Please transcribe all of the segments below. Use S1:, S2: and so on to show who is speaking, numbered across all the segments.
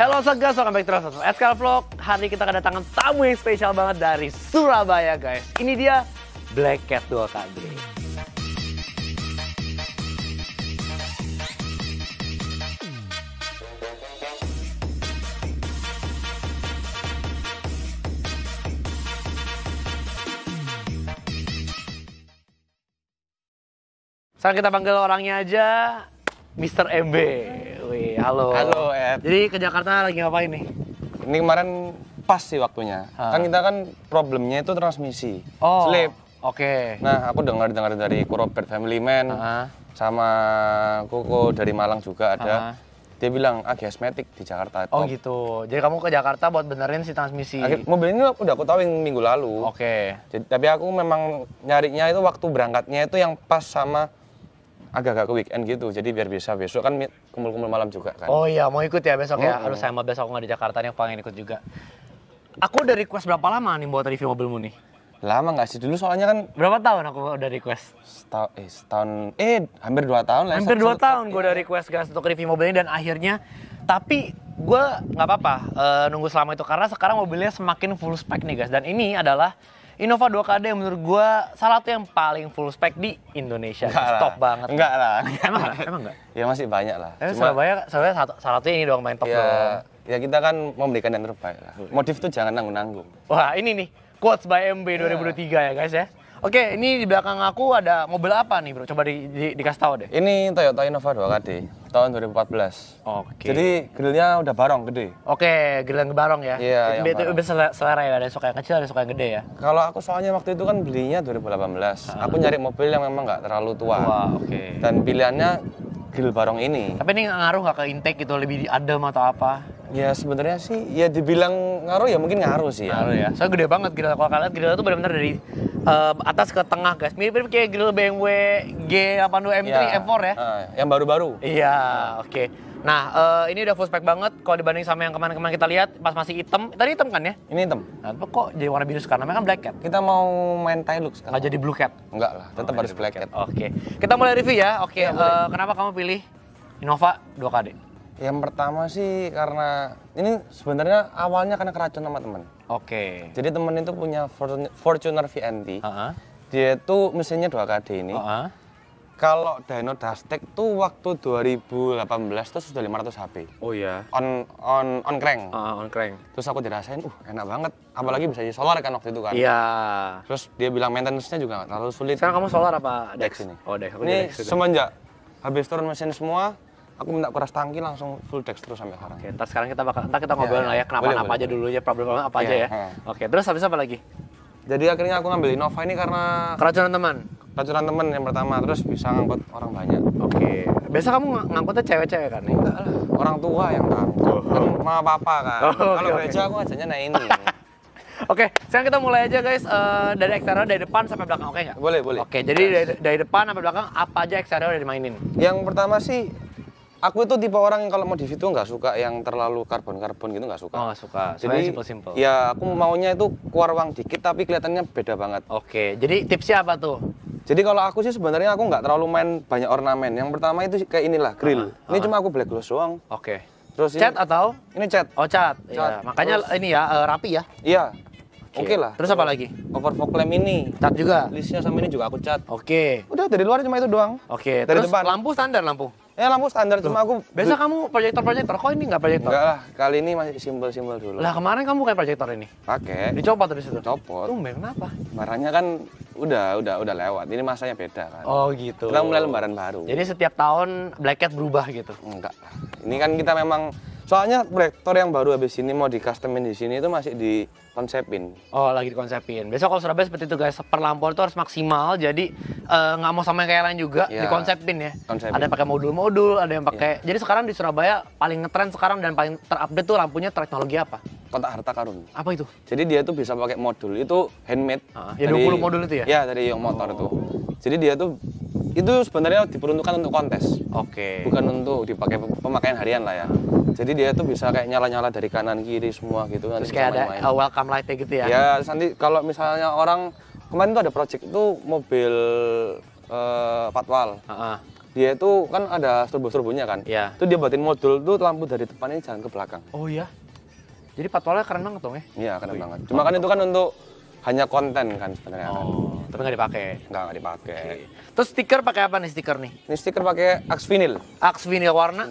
S1: Halo Segas, welcome back to SK Vlog. Hari ini kita kedatangan tamu yang spesial banget dari Surabaya guys. Ini dia Black Cat 2KD. Sekarang kita panggil orangnya aja, Mr. MB. Wih, halo.
S2: Halo, Ed.
S1: Jadi ke Jakarta lagi ngapain nih?
S2: Ini kemarin pas sih waktunya. Kan kita kan problemnya itu transmisi. Slip.
S1: Oke.
S2: Nah, aku dengar dari Robert Family Man sama Koko dari Malang juga ada. Dia bilang AGS Matic di Jakarta.
S1: Oh gitu. Jadi kamu ke Jakarta buat benerin si transmisi.
S2: Mobil ini udah aku tahu yang minggu lalu.
S1: Oke.
S2: Tapi aku memang nyarinya itu waktu berangkatnya itu yang pas sama agak-agak ke weekend gitu, jadi biar bisa besok kan kumpul-kumpul malam juga kan.
S1: Oh iya, mau ikut ya besok ya? Aduh sayang banget besok aku nggak di Jakarta nih, aku pengen ikut juga. Aku udah request berapa lama nih buat review mobilmu nih?
S2: Lama nggak sih? Dulu soalnya kan...
S1: Berapa tahun aku udah request?
S2: Hampir 2 tahun lah.
S1: Hampir 2 tahun gue udah request guys untuk review mobil ini dan akhirnya... Tapi gue nggak apa-apa nunggu selama itu karena sekarang mobilnya semakin full spec nih guys. Dan ini adalah Innova 2KD yang menurut gue salah satu yang paling full spec di Indonesia. Top banget.
S2: Enggak lah.
S1: Emang enggak?
S2: Ya masih banyak lah.
S1: Surabaya salah satunya ini doang main top doang.
S2: Ya kita kan memberikan yang terbaik lah. Modif tuh jangan nanggung-nanggung.
S1: Wah ini nih, quotes by MB 2023 ya guys ya. Oke, ini di belakang aku ada mobil apa nih bro? Coba dikasih tahu deh.
S2: Ini Toyota Innova 2KD tahun 2014.
S1: Oke.
S2: Jadi grillnya udah barong gede.
S1: Oke, grill yang barong ya.
S2: Iya, yang
S1: itu selera ya, ada yang suka yang kecil, ada yang suka yang gede ya.
S2: Kalau aku soalnya waktu itu kan belinya 2018. Aku nyari mobil yang memang nggak terlalu tua.
S1: Oke.
S2: Dan pilihannya grill barong ini.
S1: Tapi ini ngaruh nggak ke intake gitu, lebih adem atau apa?
S2: Ya sebenarnya sih, ya dibilang ngaruh ya mungkin ngaruh sih ya.
S1: Ngaruh ya. Soalnya gede banget grill. Kalau kalian lihat grill itu benar-benar dari atas ke tengah guys. Mirip-mirip kayak grill BMW G82 M3 M4 ya.
S2: Yang baru-baru.
S1: Iya, oke. Nah, ini udah full spec banget kalau dibanding sama yang kemarin-kemarin kita lihat pas masih hitam. Tadi hitam kan ya?
S2: Ini hitam.
S1: Nah, kok jadi warna biru sekarang? Namanya kan Black Cat.
S2: Kita mau main Hilux sekarang.
S1: Nggak jadi Blue Cat?
S2: Enggak lah, tetap harus Black Cat.
S1: Oke. Kita mulai review ya. Oke, kenapa kamu pilih Innova 2KD?
S2: Yang pertama sih karena ini sebenarnya awalnya karena keracun sama teman.
S1: Oke.
S2: Jadi temen itu punya Fortuner VNT. Dia itu mesinnya 2KD ini. Kalau dyno dustek tuh waktu 2018 tuh sudah 500 HP.
S1: Oh iya.
S2: On crank.
S1: On crank.
S2: Terus aku dirasain, enak banget. Apalagi bisa di solar kan waktu itu kan.
S1: Iya.
S2: Terus dia bilang maintenance-nya juga nggak terlalu sulit.
S1: Sekarang kamu solar apa
S2: Dex ini?
S1: Oh Dex.
S2: Ini semenjak habis turun mesin semua, aku minta kuras tangki langsung full Dex terus sampai sekarang.
S1: Oke, ntar kita ngobrolin lah ya kenapa aja dulu ya, problem apa aja ya. Oke, terus habis apa lagi?
S2: Jadi akhirnya aku ngambil Innova ini karena
S1: keracunan teman.
S2: Keracunan teman yang pertama, terus bisa ngangkut orang banyak.
S1: Oke. Biasa kamu ngangkutnya cewek-cewek kan nih?
S2: Enggak lah, orang tua yang ngangkut. Kan mama papa kan. Kalau gereja aku ajaknya naik ini.
S1: Oke, sekarang kita mulai aja guys dari eksterior dari depan sampai belakang, oke nggak?
S2: Boleh.
S1: Oke, jadi dari depan sampai belakang apa aja eksterior udah dimainin?
S2: Yang pertama sih, aku itu tipe orang yang kalau modif itu nggak suka yang terlalu karbon-karbon gitu, nggak suka.
S1: Oh nggak suka,
S2: jadi
S1: simple-simple.
S2: Ya aku maunya itu keluar ruang dikit tapi kelihatannya beda banget.
S1: Oke, jadi tipsnya apa tuh?
S2: Jadi kalau aku sih sebenarnya aku nggak terlalu main banyak ornamen. Yang pertama itu kayak inilah grill. Ini cuma aku black gloss doang.
S1: Oke.
S2: Terus
S1: cat atau?
S2: Ini cat.
S1: Oh cat. Ya. Makanya terus, ini ya rapi ya.
S2: Iya. Oke lah.
S1: Terus apa lagi?
S2: Overfog lamp ini.
S1: Cat juga.
S2: Listnya sama ini juga aku cat.
S1: Oke.
S2: Udah dari luar cuma itu doang.
S1: Oke.
S2: Dari
S1: terus
S2: depan.
S1: Lampu standar lampu.
S2: Ya lampu standar cuma aku.
S1: Biasa kamu proyektor, kok ini nggak proyektor?
S2: Enggak lah, kali ini masih simpel dulu.
S1: Lah kemarin kamu kayak proyektor ini?
S2: Pakai.
S1: Dicopot dari situ?
S2: Copot.
S1: Tumben kenapa?
S2: Barangnya kan udah lewat. Ini masanya beda kan.
S1: Oh gitu.
S2: Kita mulai lembaran baru.
S1: Jadi setiap tahun Black Cat berubah gitu?
S2: Enggak. Ini kan kita memang soalnya proyektor yang baru habis ini mau di customin di sini itu masih dikonsepin.
S1: Oh, lagi dikonsepin. Besok kalau Surabaya seperti itu guys, perlampuan itu harus maksimal. Jadi nggak mau sama yang kayak lain juga, dikonsepin ya. Ada yang pakai modul-modul, ada yang pakai. Jadi sekarang di Surabaya paling ngetren sekarang dan paling terupdate tuh lampunya teknologi apa?
S2: Kotak harta karun.
S1: Apa itu?
S2: Jadi dia tuh bisa pakai modul, itu handmade.
S1: Ya 20 modul itu ya?
S2: Ya, dari yang motor itu. Jadi dia tuh itu sebenarnya diperuntukkan untuk kontes.
S1: Oke.
S2: Bukan untuk dipakai pemakaian harian lah ya. Jadi dia tuh bisa kayak nyala-nyala dari kanan kiri semua gitu.
S1: Terus kayak ada welcome light-nya gitu ya?
S2: Ya, nanti kalau misalnya orang kemarin tuh ada project itu mobil patwal. dia itu kan ada turbo-turbonya kan.
S1: Iya.
S2: Itu dia buatin modul tuh lampu dari depan ini jalan ke belakang.
S1: Oh iya. Jadi patwalnya keren banget dong ya?
S2: Iya, keren banget. Cuma kan itu kan untuk hanya konten kan sebenarnya kan.
S1: Tapi nggak dipakai.
S2: Nggak dipakai.
S1: Terus stiker pakai apa nih stiker nih?
S2: Ini stiker pakai Axe vinyl.
S1: Axe vinyl warna?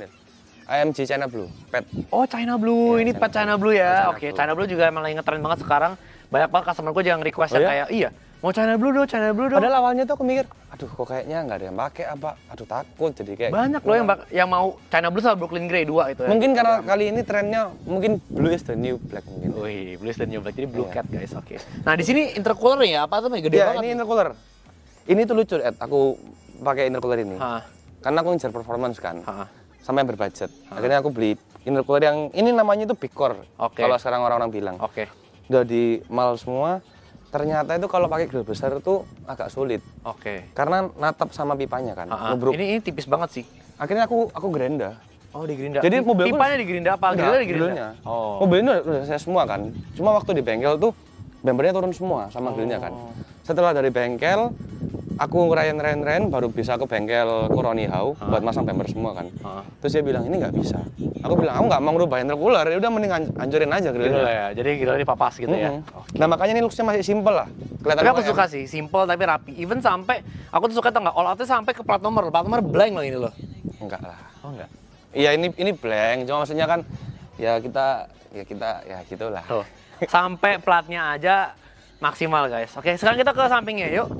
S2: AMG China Blue, pet.
S1: Oh China Blue, ini pet China Blue ya.
S2: China
S1: Oke,
S2: Blue.
S1: China Blue juga emang lagi ngetren banget sekarang. Banyak banget customer gue yang request
S2: Oh, ya?
S1: kayak, iya mau China Blue dong, China Blue dong.
S2: Padahal awalnya tuh aku mikir, aduh kok kayaknya nggak ada yang pakai apa, aduh takut jadi kayak.
S1: Banyak loh yang mau China Blue sama Brooklyn Grey 2 itu ya.
S2: Mungkin karena kali ini trennya mungkin blue is the new black mungkin.
S1: Wih, Blue is the new black, jadi Blue
S2: Iya.
S1: Cat guys, oke. Nah di sini intercooler ya, apa tuh gede
S2: Iya,
S1: banget.
S2: ini intercooler. Ini tuh lucu, Ed. Aku pakai intercooler ini.
S1: Hah.
S2: Karena aku ngejar performance kan.
S1: Hah.
S2: Sama yang berbudget. Akhirnya aku beli intercooler yang ini namanya itu Big Core.
S1: Oke.
S2: Kalau sekarang orang-orang bilang.
S1: Oke.
S2: Udah di mal semua. Ternyata itu kalau pakai grill besar itu agak sulit.
S1: Oke.
S2: Karena natap sama pipanya kan. Ngebruk.
S1: Ini tipis banget sih.
S2: Akhirnya aku gerinda.
S1: Oh di Gerinda.
S2: Jadi mobilku-
S1: pipanya di Gerinda apa?
S2: Enggak,
S1: Grillnya di Gerinda?
S2: grillnya.
S1: Oh.
S2: Mobil ini udah saya semua kan. Cuma waktu di bengkel tuh bempernya turun semua sama grillnya kan. Setelah dari bengkel, aku ngerain baru bisa ke bengkel Kuroni Hau buat masang bemper semua kan. Terus dia bilang ini nggak bisa. Aku bilang aku nggak mau ngerubah intercooler, ya udah mending hancurin aja
S1: Grill
S2: grillnya.
S1: ya. Jadi grill ini papas gitu ya. Oke.
S2: Nah makanya ini looksnya masih simple lah. Kelihatan
S1: Tapi aku
S2: OEM.
S1: suka sih, simple tapi rapi. Even sampai aku tuh suka tau nggak, all outnya sampai ke plat nomor blank loh ini loh.
S2: Enggak lah.
S1: Oh enggak.
S2: Iya ini blank, cuma maksudnya kan ya kita ya gitulah.
S1: Tuh. Sampai platnya aja maksimal guys. Oke, sekarang kita ke sampingnya yuk.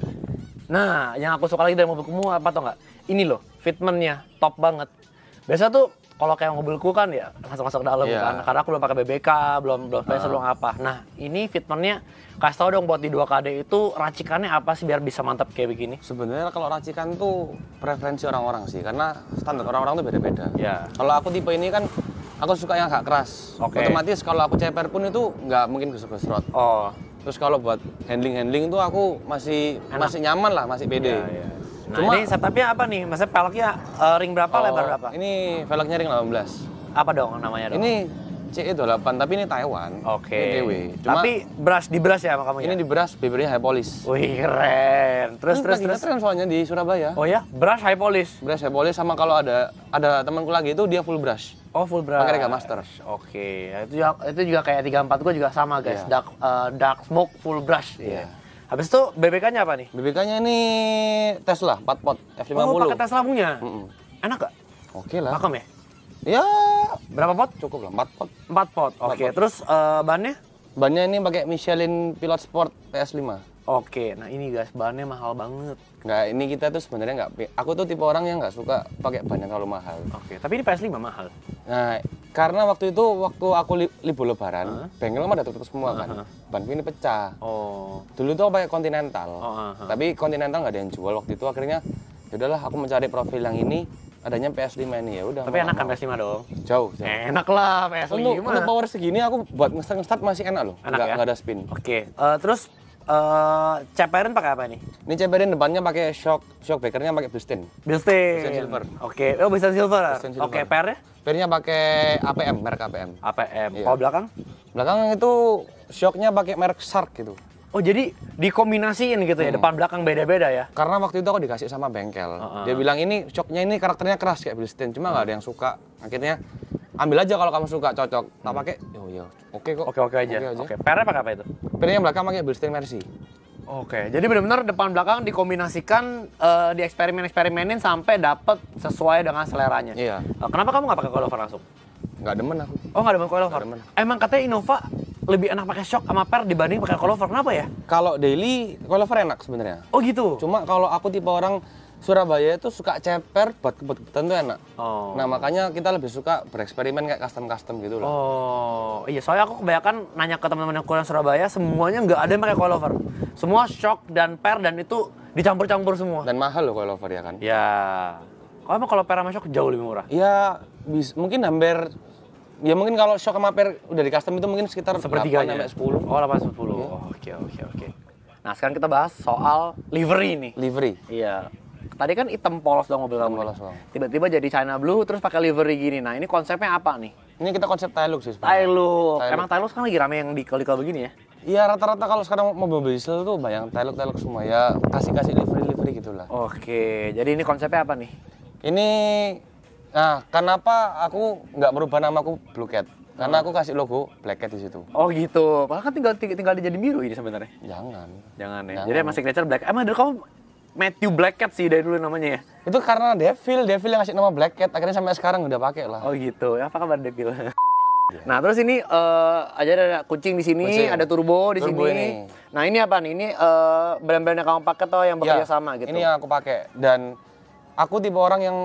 S1: Nah, yang aku suka lagi dari mobilku apa tau nggak? Ini loh, fitmentnya top banget. Biasa tuh kalau kayak mobilku kan ya masuk-masuk ke dalam
S2: Iya.
S1: kan. Karena aku belum pakai BBK, belum spacer, belum apa. Nah, ini fitmentnya kasih tau dong buat di 2KD itu racikannya apa sih biar bisa mantap kayak begini?
S2: Sebenarnya kalau racikan tuh preferensi orang-orang sih, karena standar orang-orang tuh beda-beda.
S1: Ya.
S2: Kalau aku tipe ini kan, aku suka yang agak keras.
S1: Oke.
S2: Otomatis kalau aku ceper pun itu nggak mungkin gesrot.
S1: Oh,
S2: Terus kalau buat handling tuh aku masih nyaman lah, masih pede.
S1: iya. Nah,
S2: Cuma-
S1: ini setupnya apa nih? Maksudnya peleknya ring berapa, lebar berapa?
S2: Ini velgnya ring 18.
S1: Apa dong namanya dong?
S2: Ini CE28, tapi ini Taiwan.
S1: Oke.
S2: Ini DW. Cuma
S1: Tapi di brush ya sama kamu ya?
S2: ini di brush, bebernya high polish.
S1: Wih, keren. Terus
S2: Lagi ngetren soalnya di Surabaya.
S1: Oh ya, brush high polish.
S2: Brush high polish sama kalau ada temanku lagi itu dia full brush.
S1: Oh, full brush.
S2: Pakai Rega Master.
S1: Oke. Itu juga kayak 34 gua juga sama, guys.
S2: Iya.
S1: Dark smoke full brush.
S2: Iya.
S1: Habis itu BBK-nya apa nih?
S2: BBK-nya ini Tesla 4 pot F50.
S1: Oh, pakai Tesla punya. Enak gak?
S2: Oke lah.
S1: Pakem ya?
S2: Ya,
S1: Berapa pot?
S2: cukup lah 4 pot.
S1: 4 pot. Oke.
S2: pot.
S1: Terus bannya?
S2: Bannya ini pakai Michelin Pilot Sport PS5.
S1: Oke. Nah, ini guys, bannya mahal banget.
S2: Nggak, ini kita tuh sebenarnya nggak. Aku tuh tipe orang yang nggak suka pakai ban yang terlalu mahal.
S1: Oke. Tapi ini PS5 mahal.
S2: Nah, karena waktu aku libur lebaran, bengkel mah udah tutup semua kan. Banku ini pecah.
S1: Oh.
S2: Dulu tuh aku pakai Continental.
S1: Oh,
S2: Tapi Continental nggak ada yang jual waktu itu. Akhirnya yaudahlah aku mencari profil yang ini. Adanya PS5 ini ya udah.
S1: Tapi
S2: mau
S1: enak kan
S2: nggak
S1: PS5 dong?
S2: mau. Jauh.
S1: Enak lah PS5.
S2: Untuk power segini aku buat nge-start masih enak loh.
S1: Enak ya?
S2: Nggak ada spin.
S1: Oke. Terus ceperin pakai apa nih?
S2: Ini ceperin depannya pakai shock breakernya pakai Bilstein.
S1: Bilstein.
S2: Silver.
S1: Oke. Oh, Bilstein Silver.
S2: Bilstein Silver.
S1: Oke, PR-nya?
S2: Pernya pakai APM, merek APM.
S1: APM.
S2: Iya.
S1: Kalau belakang?
S2: Belakang itu shocknya pakai merek Shark gitu.
S1: Oh, jadi dikombinasiin gitu ya, depan belakang beda-beda ya?
S2: Karena waktu itu aku dikasih sama bengkel. Dia bilang ini shocknya ini karakternya keras kayak Bilstein, cuma nggak ada yang suka. Akhirnya ambil aja kalau kamu suka, cocok. Tak pakai, oh iya, oke kok.
S1: Oke aja. Oke, PR-nya pakai apa itu?
S2: Pernya belakang pakai Bilstein Mercy.
S1: Oke, jadi benar-benar depan belakang dikombinasikan, dieksperimenin sampai dapet sesuai dengan seleranya.
S2: Iya.
S1: Kenapa kamu nggak pakai coilover langsung?
S2: Nggak demen aku.
S1: Oh, nggak demen coilover?
S2: Nggak demen.
S1: Emang katanya Innova lebih enak pakai shock sama per dibanding pakai coilover. Kenapa ya?
S2: Kalau daily, coilover enak sebenarnya.
S1: Oh gitu?
S2: Cuma kalau aku tipe orang Surabaya itu suka ceper buat kebut-kebutan tuh enak.
S1: Oh.
S2: Nah makanya kita lebih suka bereksperimen kayak custom gitu loh.
S1: Oh, iya. Soalnya aku kebanyakan nanya ke teman-teman yang Surabaya, semuanya nggak ada yang pakai coilover. Semua shock dan per dan itu dicampur-campur semua.
S2: Dan mahal loh coilover ya kan?
S1: Ya. Kalau per sama shock jauh lebih murah.
S2: Ya mungkin hampir. Ya mungkin kalau shock sama per udah di custom itu mungkin sekitar 8
S1: Sepertiganya.
S2: sampai 10.
S1: Oh, 8-10. Oh, oke. Nah, sekarang kita bahas soal livery nih.
S2: Livery.
S1: Iya. Tadi kan hitam polos dong mobil kamu.
S2: Polos dong.
S1: Tiba-tiba jadi China Blue terus pakai livery gini. Nah, ini konsepnya apa nih?
S2: Ini kita konsep Hilux sih sebenarnya.
S1: Hilux.
S2: Hilux.
S1: Emang Hilux kan lagi rame yang dikal-dikal begini ya?
S2: Iya rata-rata kalau sekarang mobil diesel tuh banyak Hilux semua ya kasih livery gitulah.
S1: Oke, jadi ini konsepnya apa nih?
S2: Ini, nah kenapa aku nggak merubah namaku Blue Cat? Karena aku kasih logo Black Cat di situ.
S1: Oh gitu. Padahal kan tinggal dijadi biru ini sebenarnya.
S2: Jangan.
S1: Jangan ya.
S2: Jangan.
S1: Jadi emang signature Black. Emang dulu kamu Matthew Black Cat sih dari dulu namanya ya?
S2: Itu karena Devil yang ngasih nama Black Cat. Akhirnya sampai sekarang udah pakai lah.
S1: Oh gitu. Ya, apa kabar Devil? Nah terus ini ada kucing di sini,
S2: Kucing.
S1: ada turbo di
S2: Turbo
S1: sini.
S2: ini.
S1: Nah ini apa nih? Ini brand-brand yang kamu pakai atau yang bekerja sama gitu?
S2: Ini yang aku pakai. Dan aku tipe orang yang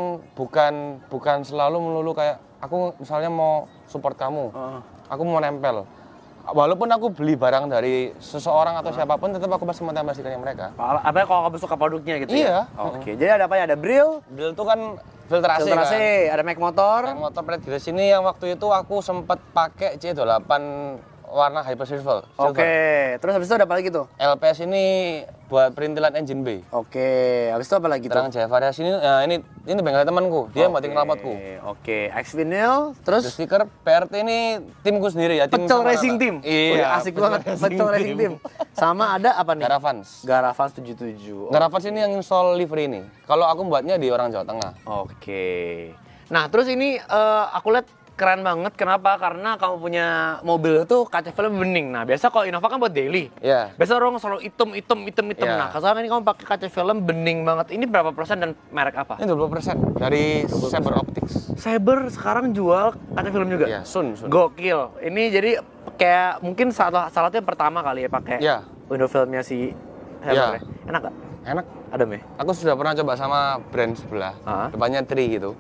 S2: bukan selalu melulu kayak aku misalnya mau support kamu. Aku mau nempel. Walaupun aku beli barang dari seseorang atau siapapun, tetap aku pasti mau tempel stikernya mereka.
S1: Apa ya kalau kamu suka produknya gitu
S2: Iya.
S1: ya? Oke. Jadi ada apa ya? Ada Brill,
S2: Bil itu kan filtrasi kan.
S1: ada Mac motor.
S2: Yang motor plate di sini yang waktu itu aku sempat pakai C8 warna Hyper Silver.
S1: Oke. Terus habis itu ada apa lagi tuh?
S2: LPS ini buat perintilan engine bay.
S1: Oke. Habis itu apa lagi tuh?
S2: Terang Jaya variasi ini, ini bengkel temanku. Dia buatin knalpotku.
S1: Oke. X vinyl, terus
S2: Stiker PRT ini timku sendiri ya.
S1: Pecel Racing Team.
S2: Iya.
S1: Wih, asik banget. Pecel Racing Team. Sama ada apa nih?
S2: Garavans.
S1: Garavans 77.
S2: Garavans ini yang install livery ini. Kalau aku buatnya di orang Jawa Tengah.
S1: Oke. Nah, terus ini aku lihat keren banget. Kenapa? Karena kamu punya mobil itu kaca film bening. Nah, biasa kalau Innova kan buat daily.
S2: Iya.
S1: Biasa orang selalu hitam.
S2: Iya.
S1: Nah, sekarang ini kamu pakai kaca film bening banget. Ini berapa persen dan merek apa?
S2: Ini 20% dari Saber Optics.
S1: Saber sekarang jual kaca film juga?
S2: Iya, Sun.
S1: Gokil. Ini jadi kayak mungkin salah satunya pertama kali ya pakai
S2: Iya.
S1: window filmnya si
S2: Iya.
S1: Saber ya? Enak gak?
S2: Enak.
S1: Adem ya?
S2: Aku sudah pernah coba sama brand sebelah. Depannya Tri gitu.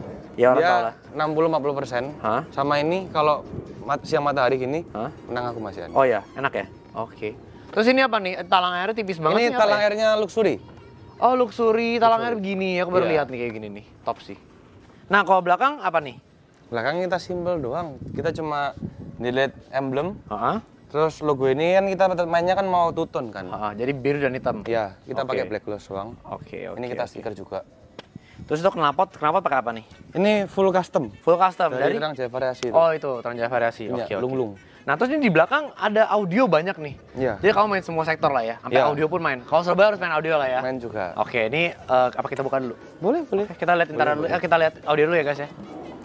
S1: Ya orang tahu lah.
S2: Dia 60-50%. Sama ini kalau siang matahari gini, menang aku masih ada.
S1: Oh ya, enak ya? Oke. Terus ini apa nih? Talang airnya tipis banget.
S2: Ini talang airnya luxury.
S1: Oh, luxury talang air begini. Aku baru lihat nih kayak gini nih. Top sih. Nah, kalau belakang apa nih?
S2: Belakang kita simpel doang. Kita cuma delete emblem. Terus logo ini kan kita mainnya kan mau two-tone kan.
S1: Jadi biru dan hitam.
S2: Iya, kita pakai black gloss doang.
S1: Oke.
S2: Ini kita stiker juga.
S1: Terus itu knalpot pakai apa nih?
S2: Ini full custom.
S1: Full custom
S2: Dari Terang Jaya variasi itu.
S1: Oh, itu Terang Jaya variasi.
S2: Oke. Lung-lung.
S1: Nah, terus ini di belakang ada audio banyak nih.
S2: Iya.
S1: Jadi kamu main semua sektor lah ya. Sampai audio pun main. Kalau Surabaya harus main audio lah ya.
S2: Main juga.
S1: Oke, ini apa kita buka dulu?
S2: Boleh.
S1: Kita lihat intara dulu. Kita lihat audio dulu ya, guys ya.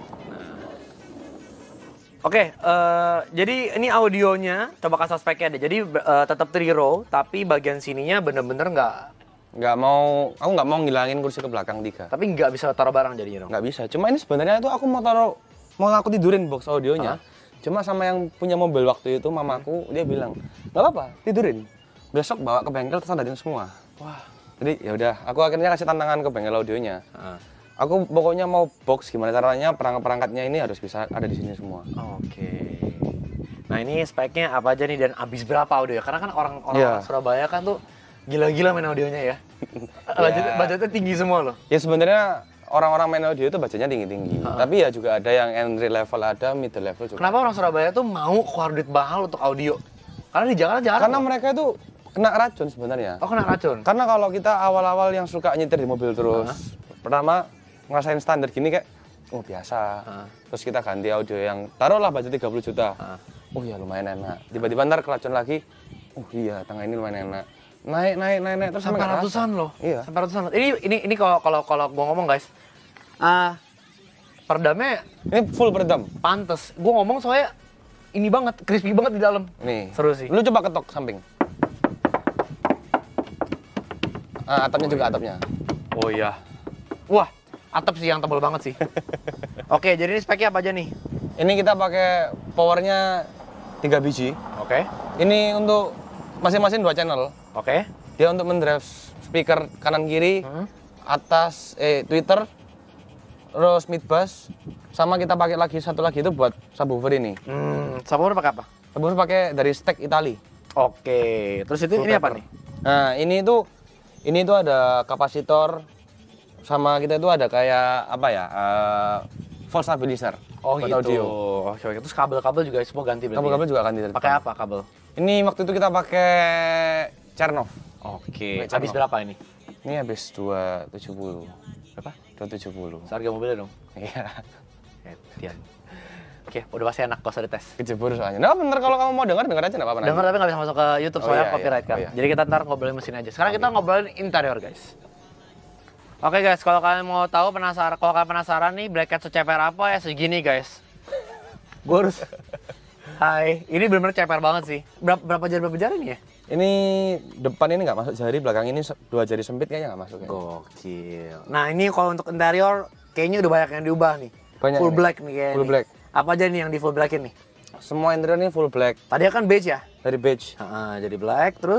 S1: Oke, jadi ini audionya, coba kasih speknya deh. Jadi tetap 3 row, tapi bagian sininya bener-bener
S2: aku nggak mau ngilangin kursi ke belakang 3.
S1: Tapi nggak bisa taruh barang jadinya dong?
S2: Nggak bisa, cuma ini sebenarnya itu aku mau aku tidurin box audionya. Cuma sama yang punya mobil waktu itu, mamaku, dia bilang, nggak apa-apa, tidurin. Besok bawa ke bengkel terus standarin semua. Wah. Jadi ya udah, aku akhirnya kasih tantangan ke bengkel audionya. Aku pokoknya mau box gimana caranya, perangkat-perangkatnya ini harus bisa ada di sini semua.
S1: Oke. Nah ini speknya apa aja nih dan habis berapa audio? Karena kan orang-orang Surabaya kan tuh gila-gila main audionya ya. Budgetnya tinggi semua loh.
S2: Ya sebenarnya orang-orang main audio itu budgetnya tinggi-tinggi. Tapi ya juga ada yang entry level, ada middle level juga.
S1: Kenapa orang Surabaya tuh mau keluar duit mahal untuk audio? Karena di Jakarta jarang.
S2: Karena mereka itu kena racun sebenarnya.
S1: Oh, kena racun?
S2: Karena kalau kita awal-awal yang suka nyetir di mobil terus, pertama ngerasain standar gini kayak, oh biasa. Terus kita ganti audio yang, taruhlah budget 30 juta. Oh iya lumayan enak. Tiba-tiba ntar keracun lagi, oh iya tangga ini lumayan enak. Naik terus
S1: sampai ratusan loh.
S2: Iya.
S1: Sampai ratusan loh. Ini kalau gua ngomong guys, peredamnya
S2: ini full peredam.
S1: Pantes. Gua ngomong soalnya ini banget, crispy banget di dalam.
S2: Nih.
S1: Seru sih.
S2: Lu coba ketok samping. Atapnya juga atapnya.
S1: Oh iya. Wah, atap sih yang tebal banget sih. Oke, jadi ini speknya apa aja nih?
S2: Ini kita pakai powernya 3 biji.
S1: Oke.
S2: Ini untuk masing-masing 2 channel.
S1: Oke.
S2: Dia untuk mendrive speaker kanan kiri, atas tweeter, terus mid bass, sama kita pakai lagi satu lagi itu buat subwoofer ini.
S1: Subwoofer pakai apa?
S2: Subwoofer pakai dari Stack Italy.
S1: Oke. Terus itu ini apa nih?
S2: Nah, ini tuh ada kapasitor, sama kita itu ada kayak apa ya? Volt stabilizer.
S1: Oh
S2: buat
S1: gitu.
S2: Audio.
S1: Oke. Terus kabel-kabel juga semua ganti berarti.
S2: Kabel-kabel juga ganti.
S1: Pakai apa kabel?
S2: Ini waktu itu kita pakai Chernov.
S1: Oke. Habis berapa ini?
S2: Ini habis 270.
S1: Berapa?
S2: 270.
S1: Harga mobilnya dong.
S2: Iya.
S1: Tian. Oke, udah pasti enak, gak usah dites.
S2: Kejebur soalnya. Nah bener kalau kamu mau denger aja nggak apa-apa.
S1: Denger tapi nggak bisa masuk ke YouTube soalnya copyright kan.
S2: Iya.
S1: Jadi kita ntar ngobrolin mesin aja. Sekarang kita ngobrolin interior guys. Oke guys, kalau kalian mau tahu kalau kalian penasaran nih Black Cat seceper apa ya segini guys. Gue harus Hai, ini benar-benar ceper banget sih. Berapa jari ini ya?
S2: Ini depan ini nggak masuk jari, belakang ini 2 jari sempit kayaknya nggak masuk.
S1: Gokil. Nah ini kalau untuk interior kayaknya udah banyak yang diubah nih.
S2: Banyak
S1: full
S2: nih.
S1: black nih kayaknya.
S2: Full black.
S1: Apa aja nih yang di full black ini?
S2: Semua interior ini full black.
S1: Tadi kan beige ya?
S2: Dari beige.
S1: Jadi black terus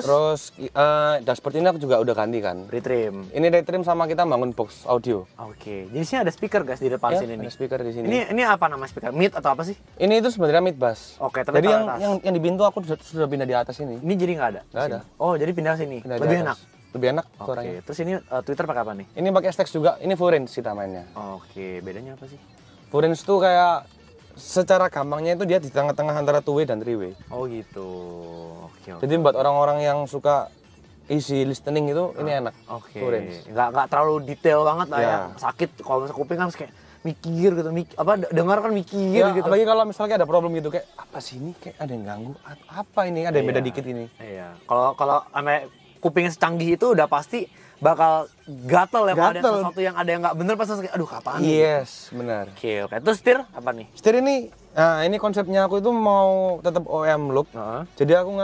S2: Dashboard ini aku juga udah ganti kan.
S1: retrim.
S2: Ini retrim sama kita bangun box audio.
S1: Oke. Jadi sini ada speaker guys di depan
S2: Ya,
S1: sini nih.
S2: ada speaker di sini.
S1: Ini apa nama speaker? Mid atau apa sih?
S2: Ini itu sebenarnya mid bass.
S1: Oke, tapi
S2: jadi
S1: taruh atas.
S2: yang di pintu aku sudah pindah di atas ini.
S1: Ini jadi nggak ada?
S2: Nggak ada.
S1: Oh jadi pindah sini.
S2: Pindah di
S1: Lebih
S2: atas.
S1: enak.
S2: Lebih enak
S1: Oke.
S2: suaranya.
S1: Terus ini Twitter pakai apa nih?
S2: Ini pakai Stax juga. Ini full range kita mainnya.
S1: Oke. Bedanya apa sih?
S2: Full range tuh kayak secara gampangnya itu dia di tengah-tengah antara 2-way dan 3-way.
S1: Oh gitu. Oke.
S2: Jadi buat orang-orang yang suka easy listening itu ini enak.
S1: Oke.
S2: Full range.
S1: Nggak terlalu detail banget lah ya.
S2: Ya.
S1: Sakit kalau misalnya kuping kan kayak mikir gitu, dengar kan mikir
S2: Ya,
S1: gitu.
S2: apalagi kalau misalnya ada problem gitu kayak apa sih ini kayak ada yang ganggu apa ini ada yang beda dikit ini.
S1: Iya. Kalau sampai kuping secanggih itu udah pasti bakal gatel ya kalau ada
S2: Gatel.
S1: sesuatu yang ada yang nggak bener pasti kayak aduh kapan nih?
S2: Yes, benar.
S1: Oke. Terus setir apa nih?
S2: Setir ini, nah ini konsepnya aku itu mau tetap OEM look. Jadi aku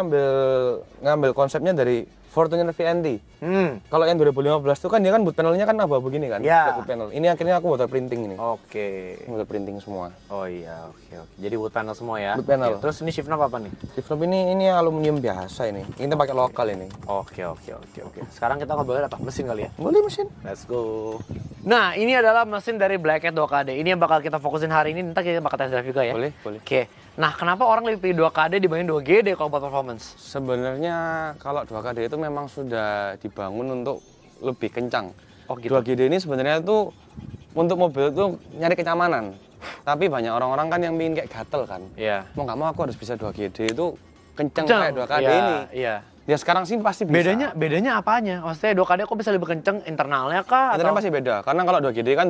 S2: ngambil konsepnya dari Fortuner VNT. Kalau yang 2015 itu kan dia kan boot panelnya kan abu-abu begini kan,
S1: Ya.
S2: boot panel. Ini akhirnya aku water printing ini.
S1: Oke.
S2: Water printing semua.
S1: Oh iya, oke. Jadi wood panel semua ya.
S2: Wood panel.
S1: Oke, terus ini shift knob apa nih?
S2: Shift knob ini aluminium biasa ini. Kita pakai lokal ini.
S1: Oke. Sekarang kita ngobrolin apa? Mesin kali ya?
S2: Boleh mesin.
S1: Let's go. Nah, ini adalah mesin dari Black Cat 2KD. Ini yang bakal kita fokusin hari ini. Nanti kita bakal test drive juga ya.
S2: Boleh.
S1: Oke. Nah, kenapa orang lebih pilih 2KD dibanding 2GD kalau buat performance?
S2: Sebenarnya kalau 2KD itu memang sudah dibangun untuk lebih kencang.
S1: Oh, gitu.
S2: 2GD ini sebenarnya tuh untuk mobil itu nyari kenyamanan. Tapi banyak orang-orang kan yang ingin kayak gatel kan.
S1: Iya.
S2: Mau nggak mau aku harus bisa 2GD itu kencang kayak 2KD ini.
S1: Iya.
S2: Ya sekarang sih pasti bisa.
S1: Bedanya apanya? Maksudnya 2KD kok bisa lebih kenceng internalnya kah?
S2: Internalnya pasti beda. Karena kalau 2GD kan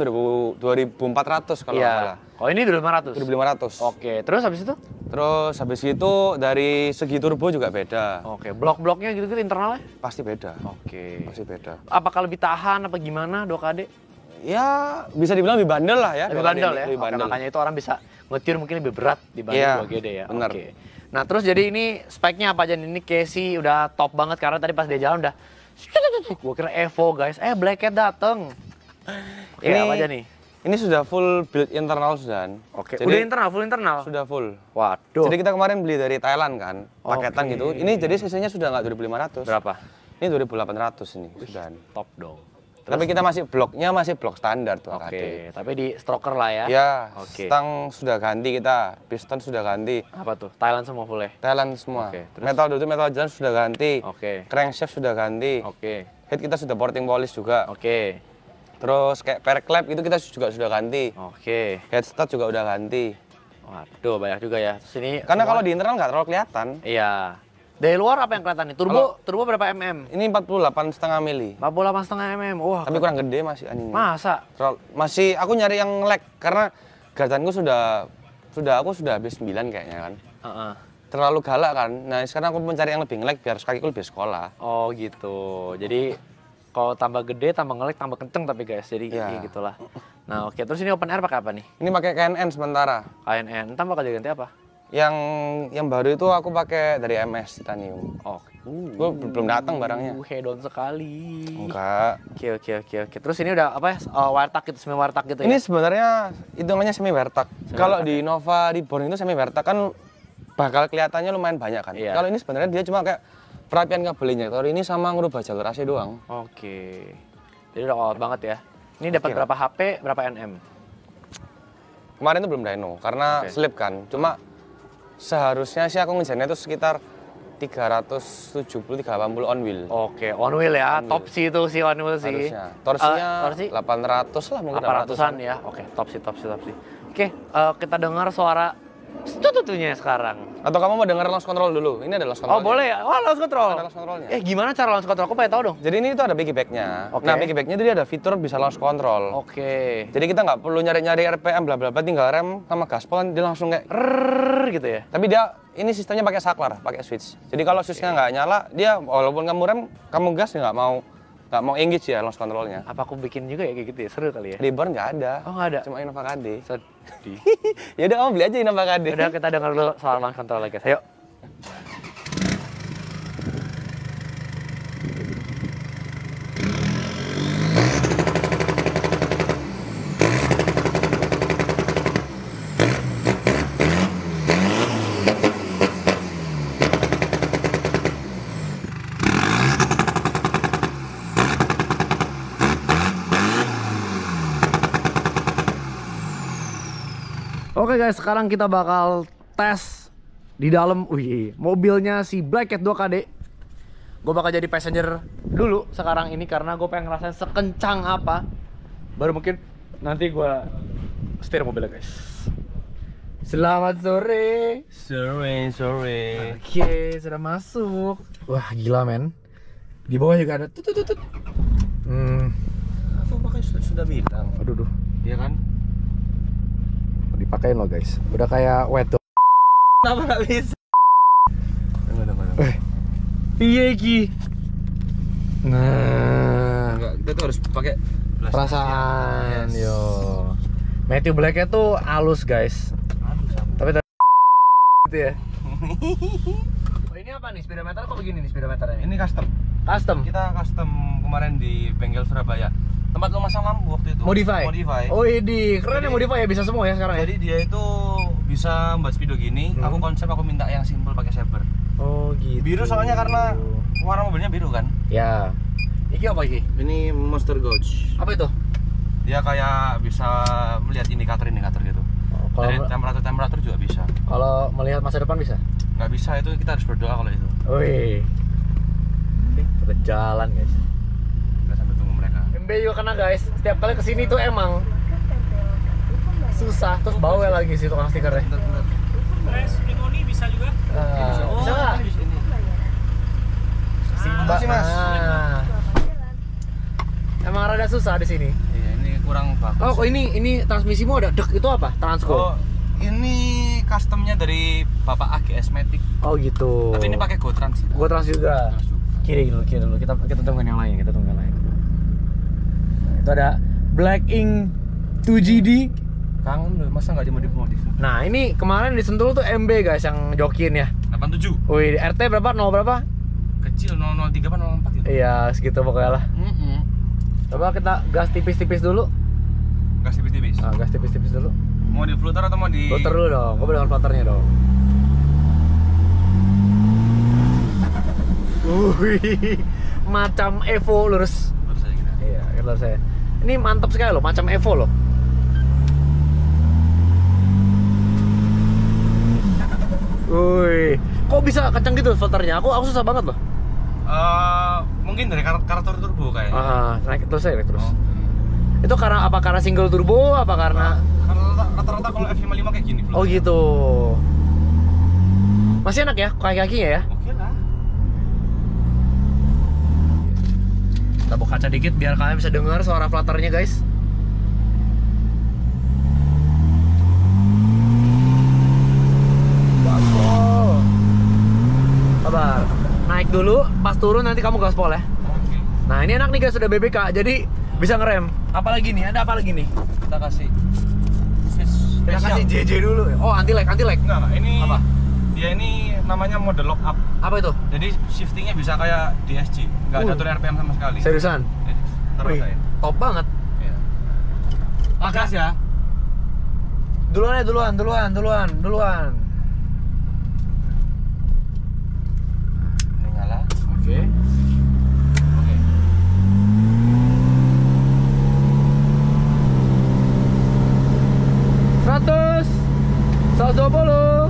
S2: 2400 kalau nggak salah.
S1: Oh ini 2500?
S2: 2500.
S1: Oke, terus habis itu?
S2: Terus habis itu dari segi turbo juga beda.
S1: Oke, blok-bloknya gitu-gitu internalnya?
S2: Pasti beda.
S1: Oke.
S2: Pasti beda.
S1: Apakah lebih tahan apa gimana 2KD?
S2: Ya bisa dibilang lebih bandel lah ya.
S1: Lebih
S2: 2KD
S1: bandel
S2: ini.
S1: ya?
S2: Lebih
S1: Oke,
S2: bandel.
S1: makanya itu orang bisa ngetir mungkin lebih berat dibanding
S2: Iya,
S1: 2GD ya?
S2: benar.
S1: Oke. Nah terus jadi ini speknya apa aja nih? Ini Casey udah top banget karena tadi pas dia jalan udah gue kira Evo guys, Black Cat dateng. Oke,
S2: Ini
S1: apa aja nih?
S2: Ini sudah full build internal sudah.
S1: Oke,
S2: Jadi,
S1: udah full internal?
S2: sudah full.
S1: Waduh.
S2: Jadi kita kemarin beli dari Thailand kan, paketan
S1: Oke.
S2: gitu. Ini jadi cc-nya sudah nggak 2500.
S1: Berapa?
S2: Ini 2800 ini sudah.
S1: Top dong.
S2: Tapi kita masih bloknya masih blok standar tuh
S1: Oke, tapi di stroker lah ya?
S2: Ya,
S1: Oke.
S2: stang sudah ganti kita, piston sudah ganti,
S1: Apa tuh? Thailand semua full ya?
S2: Thailand semua.
S1: Oke, terus?
S2: Metal dulu metal jalan sudah ganti.
S1: Oke.
S2: Crankshaft sudah ganti.
S1: Oke.
S2: Head kita sudah porting polish juga.
S1: Oke.
S2: Terus kayak pair clap itu kita juga sudah ganti.
S1: Oke.
S2: Head start juga udah ganti.
S1: Waduh, banyak juga ya. Terus ini
S2: Karena
S1: semua-
S2: kalau di internal nggak terlalu kelihatan.
S1: Iya. Dari luar apa yang kelihatan nih? Turbo berapa mm?
S2: Ini 48,5 mili.
S1: 48,5 mm. Wah,
S2: Tapi kurang gede masih anjing.
S1: masa?
S2: Masih aku nyari yang lag karena gardanku aku sudah habis 9 kayaknya kan.
S1: Heeh.
S2: Terlalu galak kan. Nah, sekarang aku mencari yang lebih nge-lag biar kakiku lebih sekolah.
S1: Oh gitu. Jadi kalau tambah gede, tambah ngelag, tambah kenceng tapi guys. Jadi
S2: Iya.
S1: gitulah. Nah oke, terus ini open air pakai apa nih?
S2: Ini pakai KNN sementara.
S1: KNN. Entar bakal ganti apa?
S2: Yang baru itu aku pakai dari MS Titanium.
S1: Oh.
S2: Gue belum datang barangnya.
S1: Hedon sekali.
S2: Enggak.
S1: Oke. Terus ini udah apa ya? Wiretack gitu, semi wiretack gitu
S2: Ini
S1: ya?
S2: sebenarnya hitungannya semi vertak. Kalau di Nova Reborn itu semi vertak kan bakal kelihatannya lumayan banyak kan.
S1: Iya.
S2: Kalau ini sebenarnya dia cuma kayak perapian kabel injektor ini sama ngerubah jalur AC doang.
S1: Oke. Jadi udah all out banget ya. Ini dapat
S2: Oke.
S1: berapa HP, berapa NM?
S2: Kemarin itu belum dyno karena
S1: Oke.
S2: slip kan. Cuma seharusnya sih aku ngejarnya itu sekitar 370-380 on wheel.
S1: Oke, on wheel ya. Top sih itu sih on wheel sih.
S2: Harusnya. Torsinya
S1: torsi
S2: 800 lah mungkin.
S1: 800-an ya. Oke, top sih. Oke, kita dengar suara tututunya sekarang.
S2: Atau kamu mau denger launch control dulu? Ini ada launch control.
S1: Oh, boleh ya? Oh, launch control.
S2: Ada launch controlnya.
S1: Gimana cara launch control? Aku pengen tahu dong.
S2: Jadi ini tuh ada piggyback-nya.
S1: Oke.
S2: Nah, piggyback-nya itu dia ada fitur bisa launch control.
S1: Oke.
S2: Jadi kita nggak perlu nyari-nyari RPM bla bla bla, tinggal rem sama gaspol dia langsung kayak.
S1: Rrrr gitu ya.
S2: Tapi dia ini sistemnya pakai saklar, pakai switch. Jadi kalau switchnya nggak nyala, dia walaupun kamu rem, kamu gas dia nggak mau nggak mau engage ya launch controlnya.
S1: Apa aku bikin juga ya kayak gitu ya? Seru kali ya?
S2: Di bar nggak ada.
S1: Oh nggak ada?
S2: Cuma Innova KD.
S1: Sedih.
S2: Ya udah kamu beli aja Innova KD.
S1: Udah kita dengar dulu soal launch control guys. Ayo. Oke guys, sekarang kita bakal tes di dalam mobilnya si Black Cat 2KD. Gue bakal jadi passenger dulu sekarang ini karena gue pengen ngerasain sekencang apa. Baru mungkin nanti gue setir mobilnya guys. Selamat sore.
S2: Sore.
S1: Oke, sudah masuk. Wah gila men. Di bawah juga ada tut.
S2: Aku pakai sudah bilang.
S1: Aduh.
S2: Iya kan?
S1: Dipakein loh guys. Udah kayak wet tuh.
S2: Kenapa nggak bisa?
S1: Iya Ki. Nah,
S2: Enggak, kita tuh harus pakai
S1: perasaan
S2: Yes.
S1: yo. Matthew Black-nya tuh halus guys. Tapi gitu ya. Oh, ini apa nih speedometer kok begini nih speedometernya?
S2: Ini custom.
S1: Custom.
S2: Kita custom kemarin di bengkel Surabaya. Tempat lo masang lampu waktu itu.
S1: Modify.
S2: Oh,
S1: Oh, ini keren ya
S2: Jadi-
S1: modify ya bisa semua ya sekarang ya.
S2: jadi dia itu bisa buat speedo gini. Aku konsep aku minta yang simple pakai saber.
S1: Oh gitu.
S2: Biru soalnya karena warna mobilnya biru kan.
S1: Ya. Iki apa iki?
S2: Ini Monster Gauge.
S1: Apa itu?
S2: Dia kayak bisa melihat indikator gitu.
S1: Oh,
S2: Dari
S1: kalau
S2: temperatur juga bisa.
S1: kalau melihat masa depan bisa?
S2: Nggak bisa, itu kita harus berdoa kalau itu.
S1: Wih. Kita jalan guys.
S2: Kita sambil tunggu mereka.
S1: MB juga kena guys. Setiap kali kesini tuh emang susah. Terus bawel lagi sih tukang stikernya.
S3: Flash Emoni bisa juga.
S1: Bisa nggak? Simba.
S2: Makasih, Mas.
S1: Nah. Emang rada susah di sini.
S2: Iya, ini kurang bagus.
S1: Oh, kok ini transmisimu ada dek itu apa? Transco.
S2: Oh, ini customnya dari Bapak AGS Matic.
S1: Oh gitu.
S2: Tapi ini pakai GoTrans.
S1: Gua trans juga.
S2: Trans juga.
S1: Kiri dulu. Kita tungguin yang lain, Nah, itu ada Black Ink 2GD.
S2: Kangen loh, masa nggak dimodif-modif?
S1: Nah, ini kemarin di Sentul tuh MB guys yang jokin ya.
S2: 87.
S1: Wih, RT berapa? 0 berapa?
S2: Kecil 003 apa 04 gitu.
S1: Iya, segitu pokoknya lah. Coba kita gas tipis-tipis dulu.
S2: Gas tipis-tipis.
S1: Nah, gas tipis-tipis dulu.
S2: Mau di flutter atau mau di
S1: Flutter dulu dong, gue dengan flutternya dong. Wih, macam Evo lurus.
S2: Lurus aja kita.
S1: Iya, lurus saya. Ini mantap sekali loh, macam Evo loh. Wih, kok bisa kencang gitu filternya? Aku susah banget loh.
S2: Mungkin dari karakter turbo kayaknya.
S1: Naik terus ya, naik terus.
S2: Oh.
S1: Itu karena apa? Karena single turbo? Apa karena?
S2: Karena rata-rata kalau F55 kayak gini.
S1: Oh gitu. Masih enak ya, kaki-kakinya ya?
S2: Oke lah.
S1: Kita buka kaca dikit biar kalian bisa dengar suara flutternya guys. Gaspol. Sabar. Naik dulu, pas turun nanti kamu gaspol ya.
S2: Oke.
S1: Nah ini enak nih guys, sudah BBK, jadi bisa ngerem. Apalagi nih, ada apa lagi nih?
S2: Kita kasih
S1: Kita kasih JJ dulu. Oh anti lag.
S2: Enggak, ini
S1: Apa?
S2: Dia ini namanya mode lock up.
S1: Apa itu?
S2: Jadi shiftingnya bisa kayak DSG, nggak ada atur RPM sama sekali.
S1: Seriusan?
S2: Terus
S1: Wih,
S2: saya.
S1: top banget.
S2: Iya. Gas ya.
S1: Duluan.
S2: Ini nyala.
S1: Oke.
S2: Oke.
S1: Seratus, 120,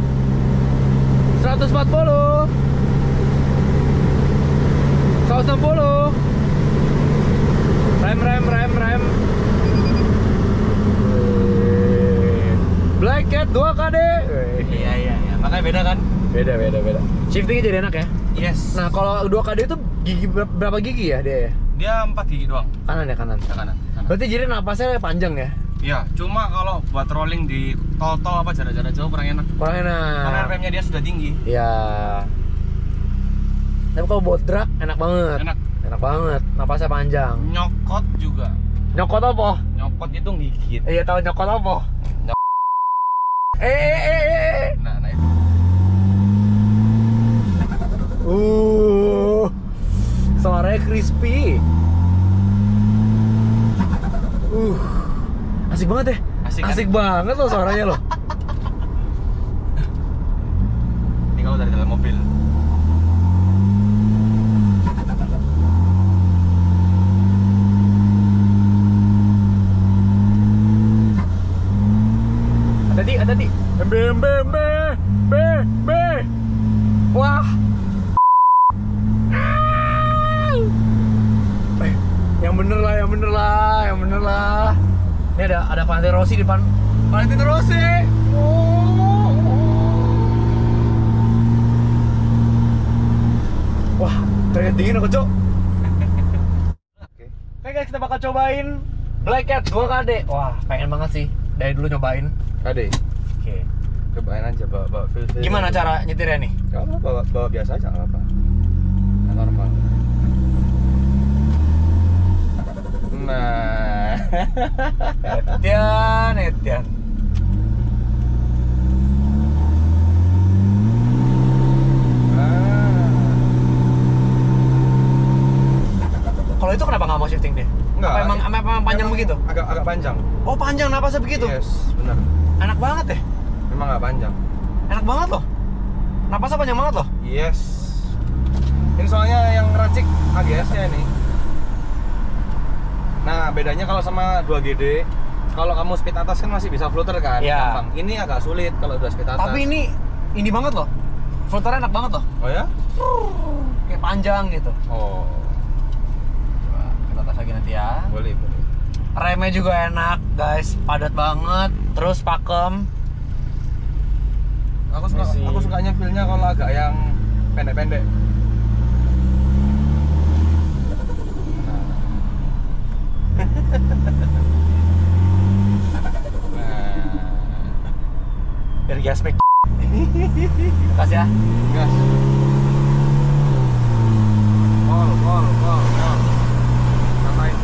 S1: 140, 160. Rem. Black Cat 2KD.
S2: Iya. Makanya beda kan?
S1: Beda. Shiftingnya jadi enak ya.
S2: Yes.
S1: Nah, kalau 2KD itu gigi berapa gigi ya dia ya?
S2: Dia 4 gigi doang.
S1: Kanan.
S2: Ke kanan.
S1: Berarti jadi napasnya panjang ya?
S2: Iya, cuma kalau buat rolling di tol-tol apa jarak-jarak jauh kurang enak.
S1: Kurang enak.
S2: Karena remnya dia sudah tinggi.
S1: Iya. Tapi kalau buat drag enak banget.
S2: Enak.
S1: Enak banget, napasnya panjang.
S2: Nyokot juga.
S1: Nyokot apa?
S2: Nyokot itu gigit.
S1: Iya tahu nyokot apa?
S2: Nah itu.
S1: Suaranya crispy. Asik banget ya. Asik banget loh suaranya loh.
S2: Ini kalau dari dalam mobil.
S1: Ada di. Wah. Yang bener lah. Ini ada Valentino Rossi di depan. Valentino Rossi. Wah, keringet dingin aku, Cok. Oke guys, kita bakal cobain Black Cat 2KD. Wah, pengen banget sih. Dari dulu nyobain.
S2: Kade.
S1: Oke.
S2: Cobain aja bawa feel.
S1: Gimana cara nyetirnya nih?
S2: Kalau bawa biasa aja nggak apa. Nah, normal. Nah.
S1: Etian. Kalau itu kenapa nggak mau shifting deh?
S2: Enggak.
S1: Emang panjang begitu?
S2: Agak panjang.
S1: Oh panjang, napasnya begitu?
S2: Yes, benar.
S1: Enak banget deh.
S2: Memang nggak panjang.
S1: Enak banget loh. Napasnya panjang banget loh.
S2: Yes. Ini soalnya yang racik AGS-nya ini. Nah, bedanya kalau sama 2GD, kalau kamu speed atas kan masih bisa flutter kan,
S1: Iya.
S2: gampang. Ini agak sulit kalau udah speed atas.
S1: Tapi ini banget loh. Filternya enak banget loh.
S2: Oh ya?
S1: Kayak panjang gitu.
S2: Oh,
S1: Coba kita tes lagi nanti ya.
S2: boleh.
S1: Remnya juga enak, guys. Padat banget. Terus pakem.
S2: Aku sukanya feel-nya kalau agak yang pendek-pendek.
S1: Biar gas mic. Kasih ya.
S2: Gas. Gol. Rasain.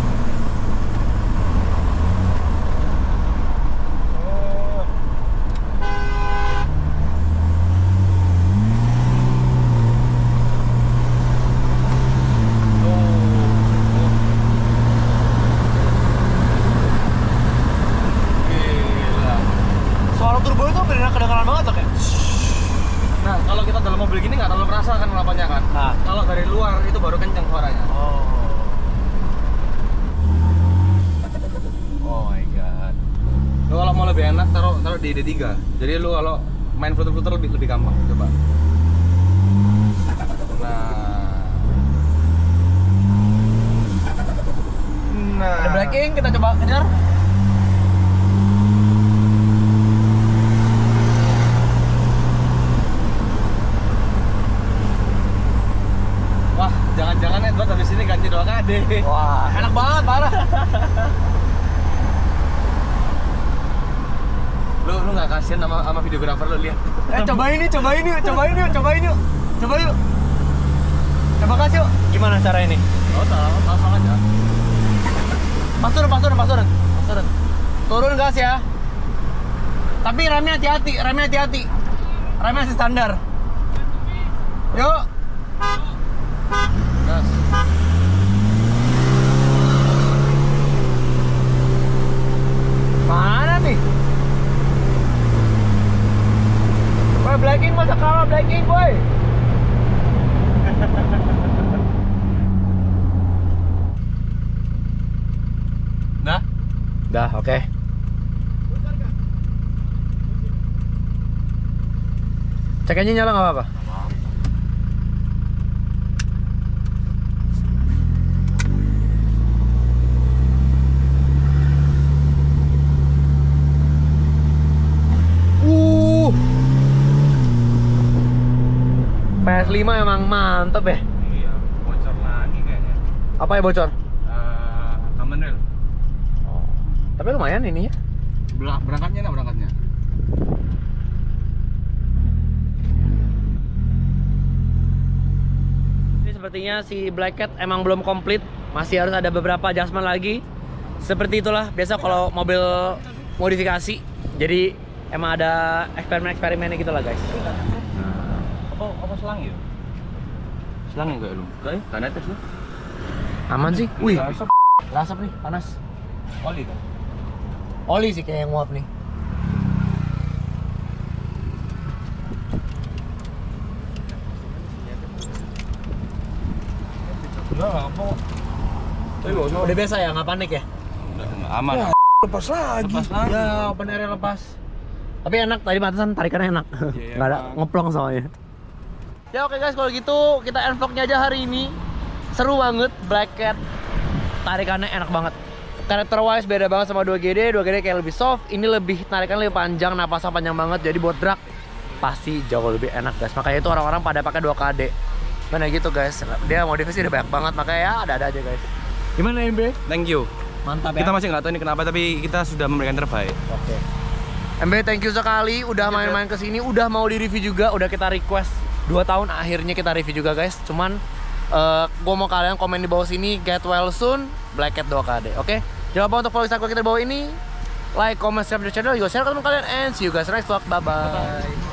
S1: Suara turbo itu benar kedengaran banget loh kayak.
S2: Nah, kalau kita dalam mobil gini nggak terlalu kerasa kan knalpotnya kan?
S1: Nah.
S2: Kalau dari luar itu baru kenceng suaranya.
S1: Oh my god.
S2: Lu kalau mau lebih enak taruh di D3. Jadi lu kalau main flutter lebih gampang. Coba. Nah.
S1: Ada braking, kita coba kejar.
S2: Wah, jangan-jangan Edward habis ini ganti 2KD.
S1: Wah, enak banget, parah.
S2: Lu nggak kasihan sama videografer lu lihat.
S1: Cobain yuk. Coba kasih yuk. Gimana cara ini?
S2: Oh, salah aja.
S1: Pas turun. Turun gas ya. Tapi remnya hati-hati. Remnya masih standar. Yuk.
S2: Gas.
S1: Mana nih? Boy, Blacking masa kalah Blacking, boy. Dah, oke. Cek aja nyala nggak apa-apa. PS5 emang mantep ya.
S2: Iya, bocor lagi kayaknya.
S1: Apa ya bocor?
S2: Common rail.
S1: Tapi lumayan ini ya.
S2: Berangkatnya.
S1: Ini sepertinya si Black Cat emang belum komplit. Masih harus ada beberapa adjustment lagi. Seperti itulah, biasa kalau mobil modifikasi. Jadi emang ada eksperimen-eksperimennya gitu lah guys.
S2: Apa selang ya? Selang enggak lu? Enggak ya? Gak netes lu?
S1: Aman sih. Wih, asap nih, panas.
S2: Oli kan?
S1: Oli sih kayak yang nguap nih.
S2: Enggak apa.
S1: Udah biasa ya, nggak panik ya?
S2: Aman.
S4: Lepas lagi.
S1: Ya, open air lepas. Tapi enak, tadi batasan tarikannya enak. Nggak ada ngeplong soalnya. Ya oke guys, kalau gitu kita end vlognya aja hari ini. Seru banget, Black Cat. Tarikannya enak banget. Character wise beda banget sama 2GD. 2GD kayak lebih soft, ini lebih tarikannya lebih panjang, napasnya panjang banget. Jadi buat drag pasti jauh lebih enak guys. Makanya itu orang-orang pada pakai 2KD. Mana gitu guys. Dia modifikasi udah banyak banget, makanya ya ada-ada aja guys. Gimana MB?
S2: Thank you.
S1: Mantap ya.
S2: Kita masih nggak tahu ini kenapa, tapi kita sudah memberikan terbaik.
S1: Oke. MB thank you sekali udah main-main kesini, udah mau di review juga, udah kita request 2 tahun akhirnya kita review juga guys. Cuman gua mau kalian komen di bawah sini get well soon Black Cat 2KD. Oke? Jangan lupa untuk follow Instagram kita di bawah ini. Like, comment, subscribe di channel juga, share ke teman kalian and see you guys next vlog. Bye bye.